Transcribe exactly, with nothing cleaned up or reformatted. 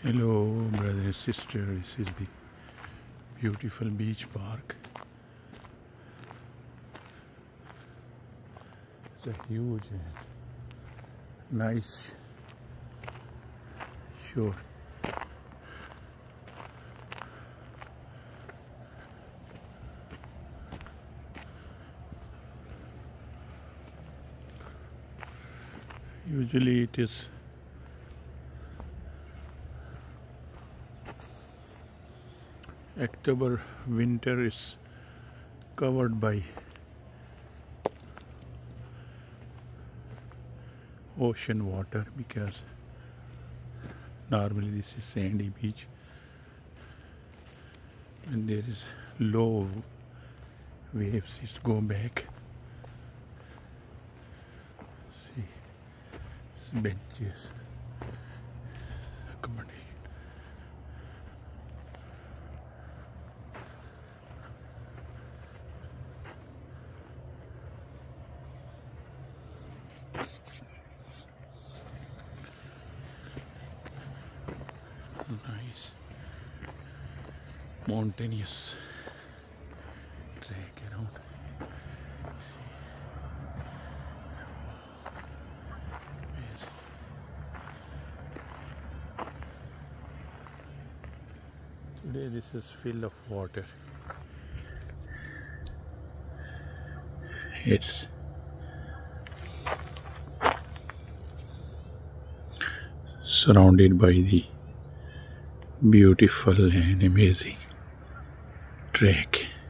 Hello brother and sister, this is the beautiful beach park. It's a huge and nice shore. Usually it is October, winter is covered by ocean water because normally this is sandy beach and there is low waves, it go back. See, these benches, accommodation. Nice mountainous track around. See. Today this is full of water. It's surrounded by the beautiful and amazing track.